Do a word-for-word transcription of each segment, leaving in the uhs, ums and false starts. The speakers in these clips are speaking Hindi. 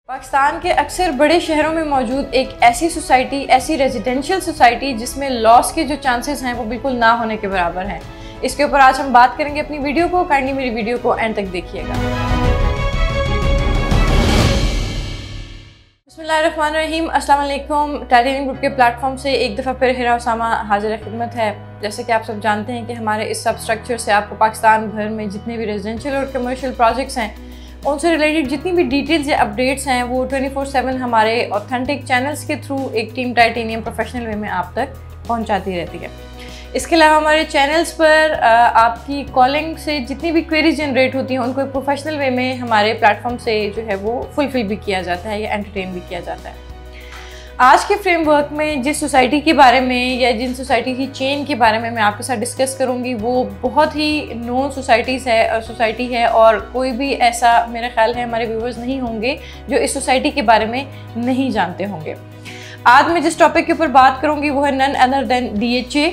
पाकिस्तान के अक्सर बड़े शहरों में मौजूद एक ऐसी सोसाइटी, ऐसी रेजिडेंशियल सोसाइटी जिसमें लॉस के जो चांसेस हैं वो बिल्कुल ना होने के बराबर हैं। इसके ऊपर आज हम बात करेंगे अपनी वीडियो को। काइंडली मेरी वीडियो को एंड तक देखिएगा। बिस्मिल्लाहिर्रहमानिर्रहीम, अस्सलाम वालेकुम। टाइटेनियम ग्रुप के प्लेटफॉर्म से एक दफ़ा फिर हिरा उसामा हाजिर खिदमत है। जैसे कि आप सब जानते हैं कि हमारे इस सब स्ट्रक्चर से आपको पाकिस्तान भर में जितने भी रेजिडेंशियल और कमर्शियल प्रोजेक्ट्स हैं उनसे रिलेटेड जितनी भी डिटेल्स या अपडेट्स हैं वो ट्वेंटी फोर सेवन हमारे ऑथेंटिक चैनल्स के थ्रू एक टीम टाइटेनियम प्रोफेशनल वे में आप तक पहुंचाती रहती है। इसके अलावा हमारे चैनल्स पर आपकी कॉलिंग से जितनी भी क्वेरीज जनरेट होती हैं उनको एक प्रोफेशनल वे में हमारे प्लेटफॉर्म से जो है वो फुलफिल भी किया जाता है या एंटरटेन भी किया जाता है। आज के फ्रेमवर्क में जिस सोसाइटी के बारे में या जिन सोसाइटी की चेन के बारे में मैं आपके साथ डिस्कस करूंगी वो बहुत ही नोन सोसाइटीज़ है और सोसाइटी है, और कोई भी ऐसा मेरा ख्याल है हमारे व्यूवर्स नहीं होंगे जो इस सोसाइटी के बारे में नहीं जानते होंगे। आज मैं जिस टॉपिक के ऊपर बात करूंगी वो है none other than D H A,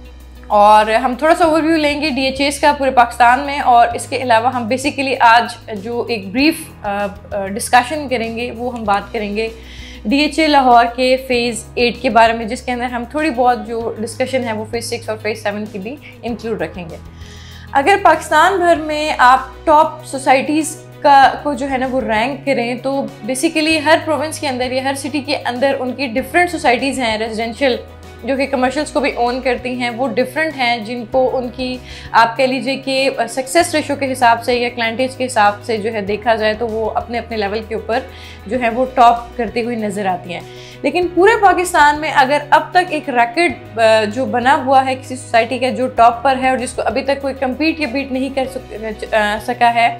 और हम थोड़ा सा ओवरव्यू लेंगे डी एच एस का पूरे पाकिस्तान में। और इसके अलावा हम बेसिकली आज जो एक ब्रीफ डिस्कशन करेंगे वो हम बात करेंगे डी एच ए लाहौर के फ़ेज़ एट के बारे में, जिसके अंदर हम थोड़ी बहुत जो डिस्कशन है वो फ़ेज़ सिक्स और फ़ेज़ सेवन की भी इंक्लूड रखेंगे। अगर पाकिस्तान भर में आप टॉप सोसाइटीज़ का को जो है ना वो रैंक करें तो बेसिकली हर प्रोविंस के अंदर या हर सिटी के अंदर उनकी डिफरेंट सोसाइटीज़ हैं रेजिडेंशियल जो कि कमर्शियल्स को भी ओन करती हैं, वो डिफरेंट हैं, जिनको उनकी आप कह लीजिए कि सक्सेस रेशो के हिसाब से या क्लाइंटेज के हिसाब से जो है देखा जाए तो वो अपने अपने लेवल के ऊपर जो है वो टॉप करती हुई नज़र आती हैं। लेकिन पूरे पाकिस्तान में अगर अब तक एक रैकेट जो बना हुआ है किसी सोसाइटी का जो टॉप पर है और जिसको अभी तक कोई कम्पीट या बीट नहीं कर सका है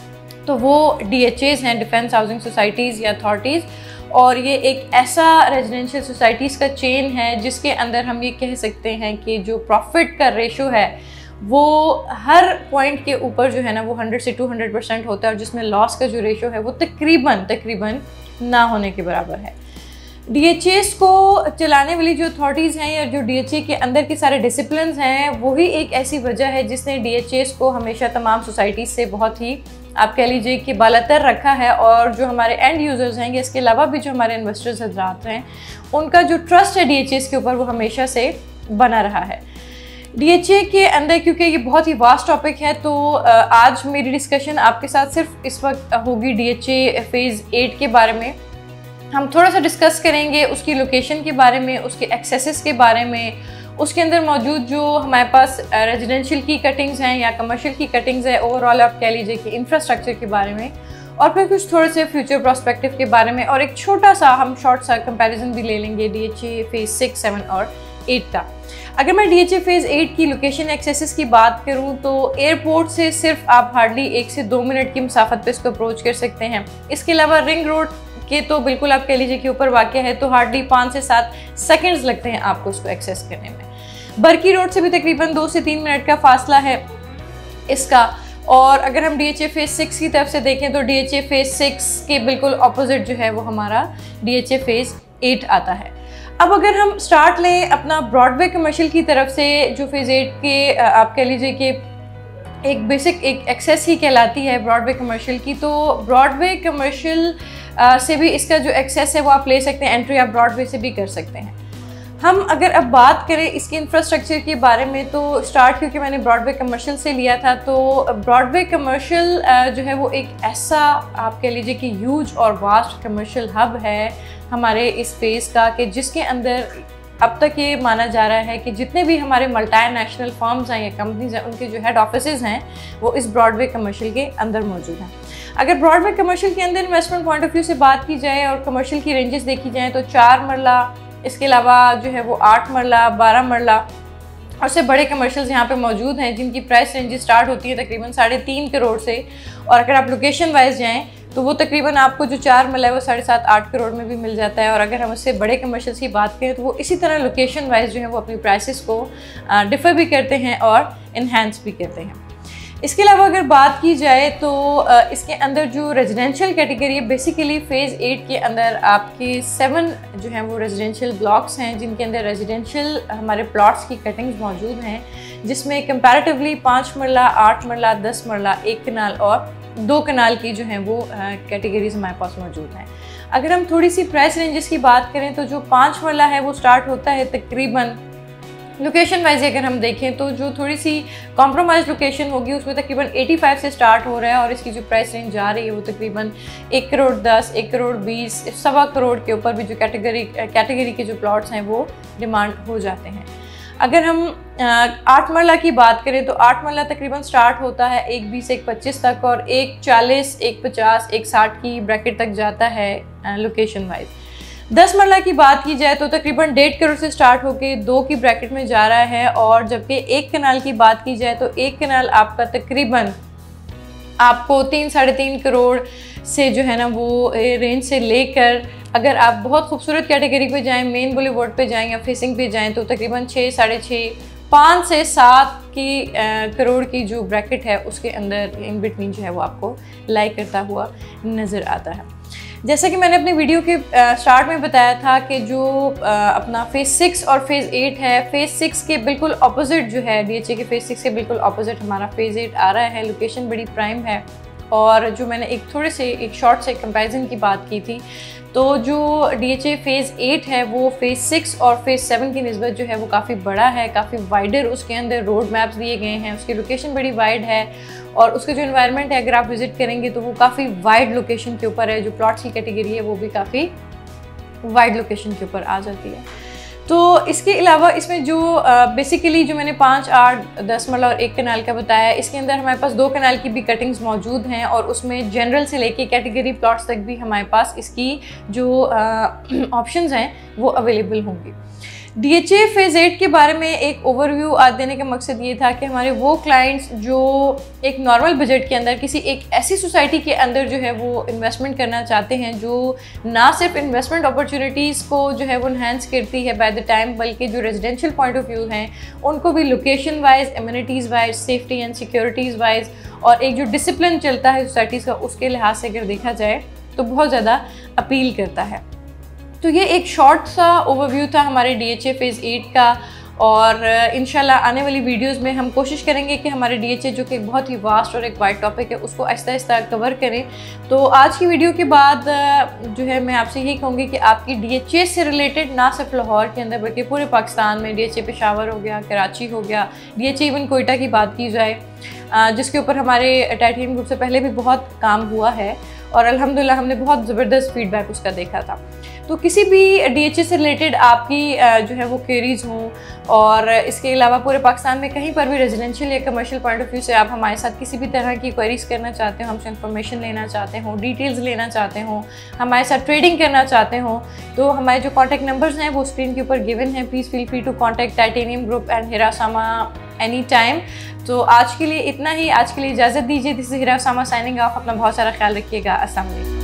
तो वो डी एच एज़ हैं, डिफेंस हाउसिंग सोसाइटीज़ या अथॉरिटीज़। और ये एक ऐसा रेजिडेंशियल सोसाइटीज़ का चेन है जिसके अंदर हम ये कह सकते हैं कि जो प्रॉफिट का रेशो है वो हर पॉइंट के ऊपर जो है ना वो हंड्रेड से टू हंड्रेड परसेंट होता है, और जिसमें लॉस का जो रेशो है वो तकरीबन तकरीबन ना होने के बराबर है। डी एच एस को चलाने वाली जो अथॉरिटीज़ हैं या जो डी एच ए के अंदर के सारे डिसिप्लिन्स हैं वही एक ऐसी वजह है जिसने डी एच एस को हमेशा तमाम सोसाइटीज़ से बहुत ही आप कह लीजिए कि बालातर रखा है। और जो हमारे एंड यूज़र्स हैं, इसके अलावा भी जो हमारे इन्वेस्टर्स हज़रात हैं, उनका जो ट्रस्ट है डी एच एस के ऊपर वो हमेशा से बना रहा है। डी एच ए के अंदर क्योंकि ये बहुत ही वास्ट टॉपिक है तो आज मेरी डिस्कशन आपके साथ सिर्फ इस वक्त होगी D H A phase eight के बारे में। हम थोड़ा सा डिस्कस करेंगे उसकी लोकेशन के बारे में, उसके एक्सेसेस के बारे में, उसके अंदर मौजूद जो हमारे पास रेजिडेंशियल की कटिंग्स हैं या कमर्शियल की कटिंग्स है, ओवरऑल आप कह लीजिए कि इंफ्रास्ट्रक्चर के बारे में, और फिर कुछ थोड़े से फ्यूचर प्रोस्पेक्टिव के बारे में, और एक छोटा सा हम शॉर्ट सा कंपैरिजन भी ले लेंगे D H A phase six, seven और एट का। अगर मैं D H A phase eight की लोकेशन एक्सेसेस की बात करूं तो एयरपोर्ट से सिर्फ आप हार्डली एक से दो मिनट की मुसाफत पे इसको अप्रोच कर सकते हैं। इसके अलावा रिंग रोड के तो बिल्कुल आप कह लीजिए कि ऊपर वाक़ है तो हार्डली पाँच से सात सेकंड्स लगते हैं आपको उसको एक्सेस करने में। बरकी रोड से भी तकरीबन दो से तीन मिनट का फासला है इसका। और अगर हम D H A phase six की तरफ से देखें तो D H A phase six के बिल्कुल अपोजिट जो है वो हमारा D H A phase eight आता है। अब अगर हम स्टार्ट लें अपना ब्रॉडवे कमर्शियल की तरफ से, जो फ़ेज़ एट के आप कह लीजिए कि एक बेसिक एक एक्सेस ही कहलाती है ब्रॉडवे कमर्शियल की, तो ब्रॉडवे कमर्शियल से भी इसका जो एक्सेस है वो आप ले सकते हैं, एंट्री आप ब्रॉडवे से भी कर सकते हैं। हम अगर अब बात करें इसके इंफ्रास्ट्रक्चर के बारे में तो स्टार्ट क्योंकि मैंने ब्रॉडवे कमर्शियल से लिया था तो ब्रॉडवे कमर्शियल जो है वो एक ऐसा आप कह लीजिए कि ह्यूज और वास्ट कमर्शियल हब है हमारे इस फेज़ का कि जिसके अंदर अब तक ये माना जा रहा है कि जितने भी हमारे मल्टी-नेशनल फर्म्स हैं या कंपनीज हैं उनके जो हेड ऑफिसेज हैं वो इस ब्रॉडवे कमर्शियल के अंदर मौजूद हैं। अगर ब्रॉडवे कमर्शियल के अंदर इन्वेस्टमेंट पॉइंट ऑफ व्यू से बात की जाए और कमर्शियल की रेंजेस देखी जाए तो चार मरला, इसके अलावा जो है वो आठ मरला, बारह मरला और से बड़े कमर्शियल्स यहाँ पे मौजूद हैं जिनकी प्राइस रेंजेस स्टार्ट होती है तकरीबन साढ़े तीन करोड़ से। और अगर आप लोकेशन वाइज जाएँ तो वो तकरीबन आपको जो चार मरला है वो साढ़े सात आठ करोड़ में भी मिल जाता है। और अगर हम उससे बड़े कमर्शियल्स की बात करें तो वो इसी तरह लोकेशन वाइज जो है वो अपनी प्राइसेस को डिफ़र भी करते हैं और इन्हेंस भी करते हैं। इसके अलावा अगर बात की जाए तो इसके अंदर जो रेजिडेंशियल कैटेगरी है बेसिकली फ़ेज़ एट के अंदर आपके सेवन जो हैं वो रेजिडेंशियल ब्लॉक्स हैं जिनके अंदर रेजिडेंशियल हमारे प्लॉट्स की कटिंग्स मौजूद हैं, जिसमें कंपैरेटिवली पाँच मरला, आठ मरला, दस मरला, एक कनाल और दो कनाल की जो हैं वो कैटेगरीज हमारे पास मौजूद हैं। अगर हम थोड़ी सी प्राइस रेंजेस की बात करें तो जो पाँच मरला है वो स्टार्ट होता है तकरीबन, लोकेशन वाइज अगर हम देखें तो जो थोड़ी सी कॉम्प्रोमाइज लोकेशन होगी उसमें तकरीबन पचासी से स्टार्ट हो रहा है और इसकी जो प्राइस रेंज जा रही है वो तकरीबन एक करोड़ दस, एक करोड़ बीस, सवा करोड़ के ऊपर भी जो कैटेगरी कैटेगरी के जो प्लॉट्स हैं वो डिमांड हो जाते हैं। अगर हम आठ मरला की बात करें तो आठ मरला तकरीबन स्टार्ट होता है एक बीस एक पच्चीस तक और एक चालीस, एक पचास, एक साठ की ब्रैकेट तक जाता है लोकेशन वाइज। दस मरला की बात की जाए तो तकरीबन डेढ़ करोड़ से स्टार्ट होकर दो की ब्रैकेट में जा रहा है और जबकि एक कनाल की बात की जाए तो एक कनाल आपका तकरीबन आपको तीन साढ़े तीन करोड़ से जो है ना वो रेंज से लेकर अगर आप बहुत खूबसूरत कैटेगरी पे जाएं, मेन बुलेवार्ड पे जाएं या फेसिंग पे जाएं तो तकरीबन छः साढ़े छः पाँच से सात की आ, करोड़ की जो ब्रैकेट है उसके अंदर इन बिटवीन जो है वो आपको लाई करता हुआ नज़र आता है। जैसा कि मैंने अपने वीडियो के स्टार्ट में बताया था कि जो आ, अपना फेज़ सिक्स और फेज़ एट है, फेज़ सिक्स के बिल्कुल ऑपोजिट जो है डीएचए के फेज़ सिक्स के बिल्कुल ऑपोजिट हमारा फेज़ एट आ रहा है। लोकेशन बड़ी प्राइम है और जो मैंने एक थोड़े से एक शॉर्ट से कंपैरिजन की बात की थी तो जो डीएचए फेज़ एट है वो फेज़ सिक्स और फेज़ सेवन की निस्बत जो है वो काफ़ी बड़ा है, काफ़ी वाइडर उसके अंदर रोड मैप्स दिए गए हैं, उसकी लोकेशन बड़ी वाइड है और उसका जो एनवायरनमेंट है अगर आप विज़िट करेंगे तो वो काफ़ी वाइड लोकेशन के ऊपर है। जो प्लॉट्स की कैटेगरी है वो भी काफ़ी वाइड लोकेशन के ऊपर आ जाती है। तो इसके अलावा इसमें जो बेसिकली जो मैंने पाँच, आठ, दस मरला और एक कनाल का बताया, इसके अंदर हमारे पास दो कनाल की भी कटिंग्स मौजूद हैं और उसमें जनरल से लेके कैटेगरी प्लॉट्स तक भी हमारे पास इसकी जो ऑप्शंस हैं वो अवेलेबल होंगी। डीएचए फेज़ एट के बारे में एक ओवरव्यू आज देने का मकसद ये था कि हमारे वो क्लाइंट्स जो एक नॉर्मल बजट के अंदर किसी एक ऐसी सोसाइटी के अंदर जो है वो इन्वेस्टमेंट करना चाहते हैं जो ना सिर्फ इन्वेस्टमेंट अपॉर्चुनिटीज़ को जो है वो इन्हेंस करती है बाय द टाइम, बल्कि जो रेजिडेंशियल पॉइंट ऑफ व्यू हैं उनको भी location wise, amenities wise, safety and securities wise और एक जो डिसिप्लिन चलता है सोसाइटीज़ का उसके लिहाज से अगर देखा जाए तो बहुत ज़्यादा अपील करता है। तो ये एक शॉर्ट सा ओवरव्यू था हमारे डीएचए फेज़ एट का और इंशाल्लाह आने वाली वीडियोस में हम कोशिश करेंगे कि हमारे डीएचए जो कि एक बहुत ही वास्ट और एक वाइड टॉपिक है उसको आहिस्ता आहिस्ता कवर करें। तो आज की वीडियो के बाद जो है मैं आपसे यही कहूँगी कि आपकी डीएचए से रिलेटेड ना सिर्फ लाहौर के अंदर बल्कि पूरे पाकिस्तान में डीएचए पेशावर हो गया, कराची हो गया, डीएचए इवन कोयटा की बात की जाए जिसके ऊपर हमारे टाइटेनियम ग्रुप से पहले भी बहुत काम हुआ है और अल्हम्दुलिल्लाह हमने बहुत ज़बरदस्त फीडबैक उसका देखा था। तो किसी भी डीएचए से रिलेटेड आपकी जो है वो क्वेरीज़ हों और इसके अलावा पूरे पाकिस्तान में कहीं पर भी रेजिडेंशियल या कमर्शियल पॉइंट ऑफ व्यू से आप हमारे साथ किसी भी तरह की क्वेरीज़ करना चाहते हो, हमसे इन्फॉर्मेशन लेना चाहते हो, डिटेल्स लेना चाहते हो, हमारे साथ ट्रेडिंग करना चाहते हो तो हमारे जो कॉन्टैक्ट नंबर्स हैं वो स्क्रीन के ऊपर गिवन हैं। Please feel free to contact titanium group and Hira Usama any time. तो आज के लिए इतना ही, आज के लिए इजाज़त दीजिए। This is Hira Usama signing off. अपना बहुत सारा ख्याल रखिएगा। अस्सलाम वालेकुम।